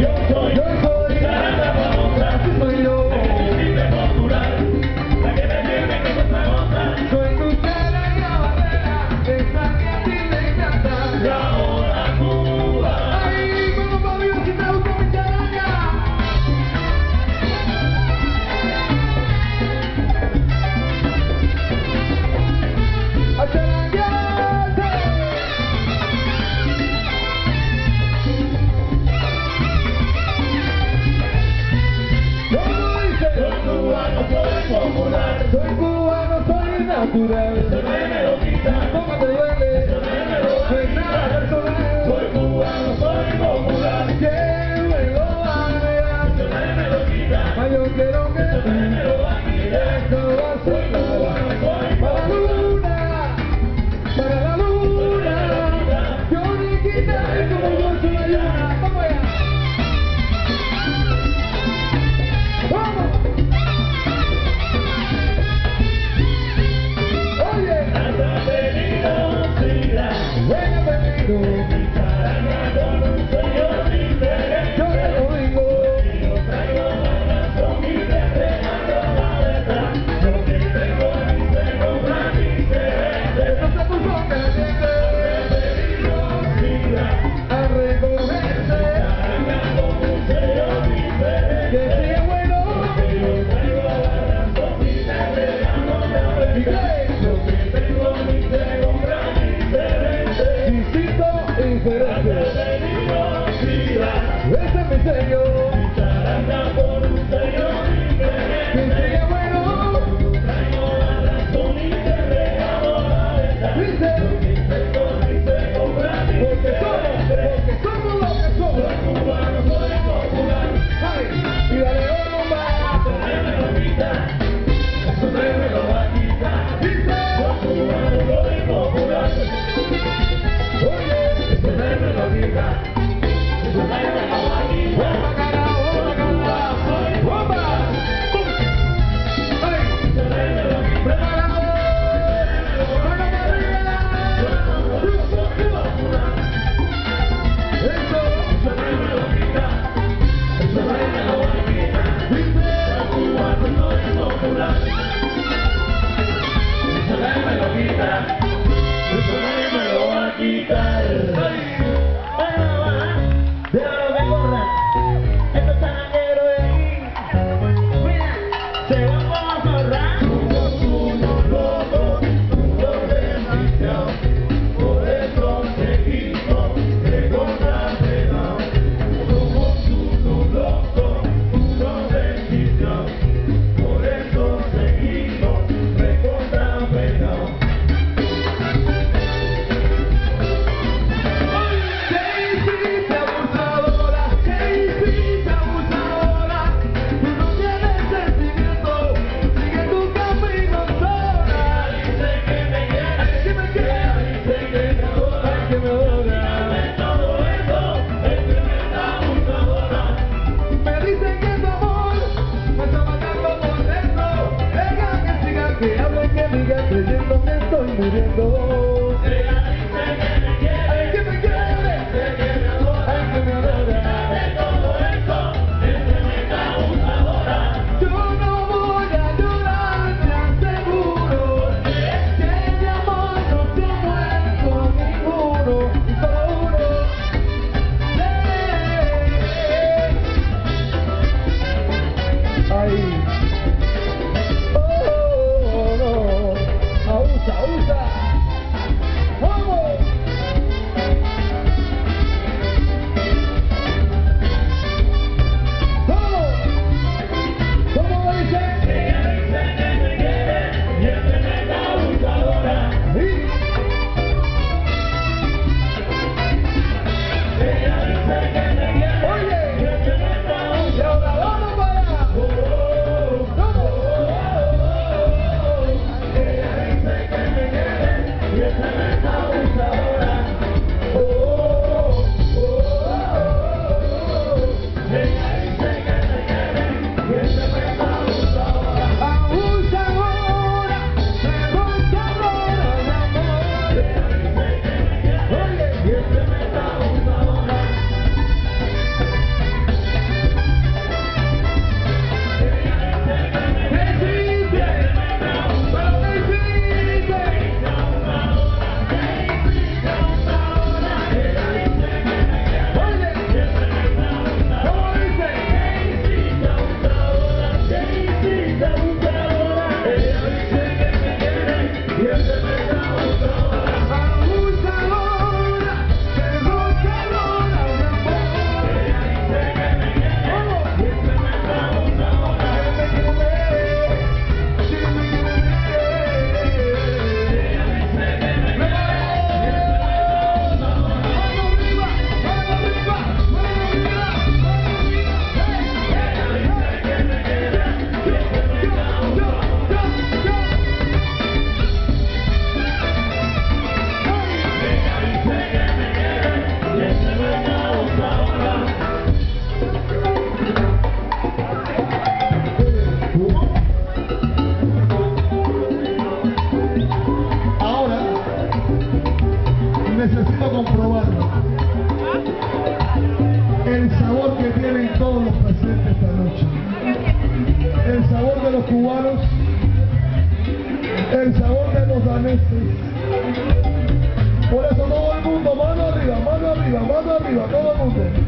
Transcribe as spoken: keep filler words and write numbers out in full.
natural. Eso no me lo quita. ¿Cómo te duele? Eso no me lo va a quitar. Personal. Soy cubano, soy popular. Que luego vaya. Eso no me lo quita. Ay, yo quiero que eso no me lo va a quitar. Esto va a ser cubano, soy para la luna, para la luna. Yo ni quitaré como yo soy la luna. Vamos allá. Vamos. Ese es mi sello. Mi charanga por un sello diferente. Que sería bueno. Traigo la razón y te regalo la verdad. Dice. Lo que se corre se cobra. Porque somos, porque somos lo que somos. Soy cubano, soy popular. Ay, y dale bomba. Eso no me lo quita. Eso no me lo va a quitar. Dice. Soy cubano, soy popular. Oye, eso no me lo quita. Creyendo que estoy muriendo. Ella dice que me quiere. Ay, que me quiere. Que me adora. Ay, que me adora. De todo esto, es tremenda abusadora. Yo no voy a llorar, te aseguro. Que mi amor no se ha muerto ninguno. Y solo uno. Ay. Usa, usa. los cubanos, el sabor de los daneses. Por eso todo el mundo, mano arriba, mano arriba, mano arriba, todo el mundo.